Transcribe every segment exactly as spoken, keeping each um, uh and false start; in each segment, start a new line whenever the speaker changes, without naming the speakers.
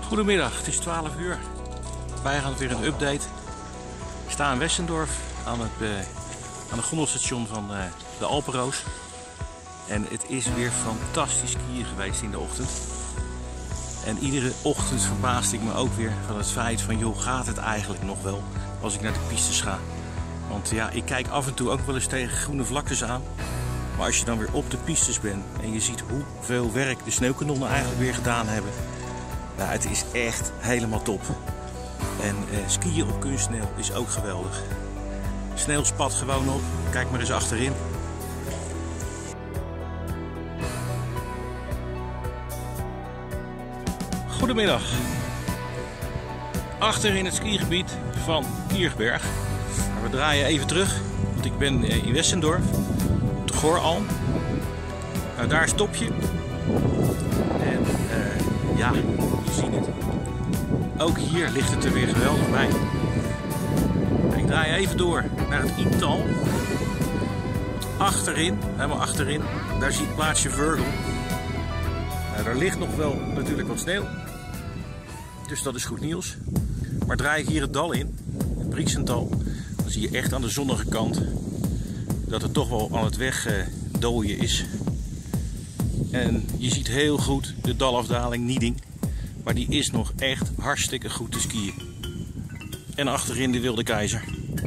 Goedemiddag, het is twaalf uur. Wij gaan weer een update. Ik sta in Westendorf aan het, uh, aan het gondelstation van uh, de Alpenroos. En het is weer fantastisch skiën geweest in de ochtend. En iedere ochtend verbaasde ik me ook weer van het feit van, joh, gaat het eigenlijk nog wel als ik naar de pistes ga? Want ja, ik kijk af en toe ook wel eens tegen groene vlaktes aan. Maar als je dan weer op de pistes bent en je ziet hoeveel werk de sneeuwkanonnen eigenlijk weer gedaan hebben. Nou, het is echt helemaal top. En eh, skiën op kunstsneeuw is ook geweldig. Sneeuw spat gewoon op. Kijk maar eens achterin. Goedemiddag. Achter in het skigebied van Kirchberg. Maar we draaien even terug, want ik ben in Westendorf, op de Goralm. Nou, daar stop je. En uh, ja, je ziet het. Ook hier ligt het er weer geweldig bij. Ik draai even door naar het Ieptal. Achterin, helemaal achterin, daar zie je het plaatsje Vörgel. Nou, daar ligt nog wel natuurlijk wat sneeuw. Dus dat is goed nieuws. Maar draai ik hier het dal in, het Brieksental, dan zie je echt aan de zonnige kant dat het toch wel aan het wegdooien is. En je ziet heel goed de dalafdaling Nieding. Maar die is nog echt hartstikke goed te skiën. En achterin de Wilde Keizer.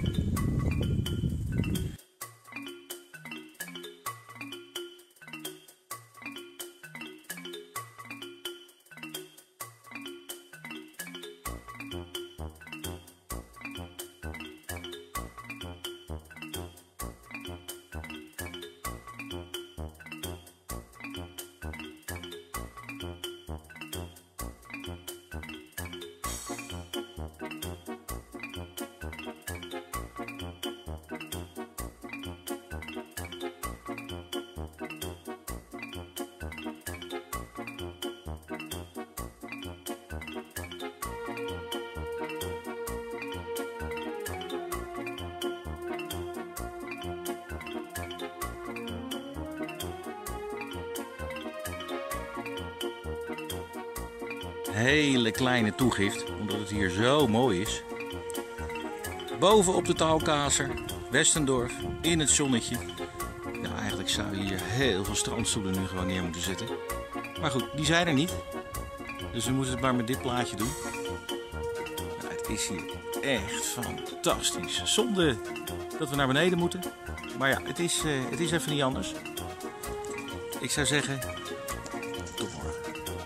Hele kleine toegift, omdat het hier zo mooi is. Boven op de Taalkazer, Westendorf, in het zonnetje. Ja, eigenlijk zou je hier heel veel strandstoelen nu gewoon neer moeten zetten. Maar goed, die zijn er niet. Dus we moeten het maar met dit plaatje doen. Ja, het is hier echt fantastisch. Zonde dat we naar beneden moeten. Maar ja, het is, uh, het is even niet anders. Ik zou zeggen, tot morgen.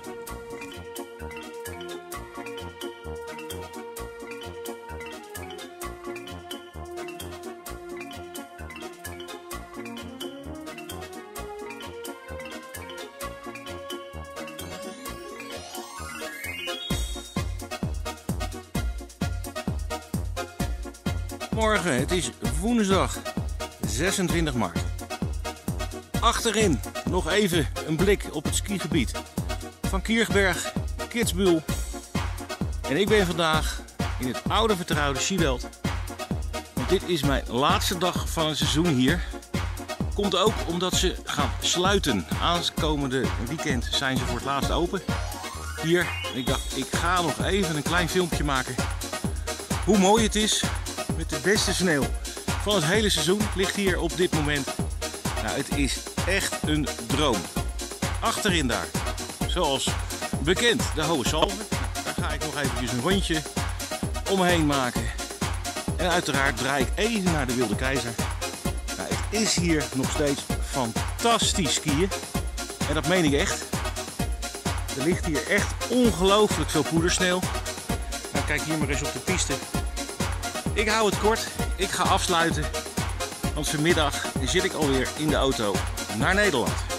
Morgen, het is woensdag zesentwintig maart. Achterin nog even een blik op het skigebied van Kirchberg, Kitzbühel. En ik ben vandaag in het oude vertrouwde Skiweld. Want dit is mijn laatste dag van het seizoen hier. Komt ook omdat ze gaan sluiten. Aankomende weekend zijn ze voor het laatst open. Hier, en ik dacht, ik ga nog even een klein filmpje maken. Hoe mooi het is. Met de beste sneeuw van het hele seizoen ligt hier op dit moment. Nou, het is echt een droom. Achterin daar, zoals bekend, de Hohe Salve. Daar ga ik nog eventjes een rondje omheen maken. En uiteraard draai ik even naar de Wilde Keizer. Nou, het is hier nog steeds fantastisch skiën. En dat meen ik echt. Er ligt hier echt ongelooflijk veel poedersneeuw. Nou, kijk hier maar eens op de piste. Ik hou het kort, ik ga afsluiten, want vanmiddag zit ik alweer in de auto naar Nederland.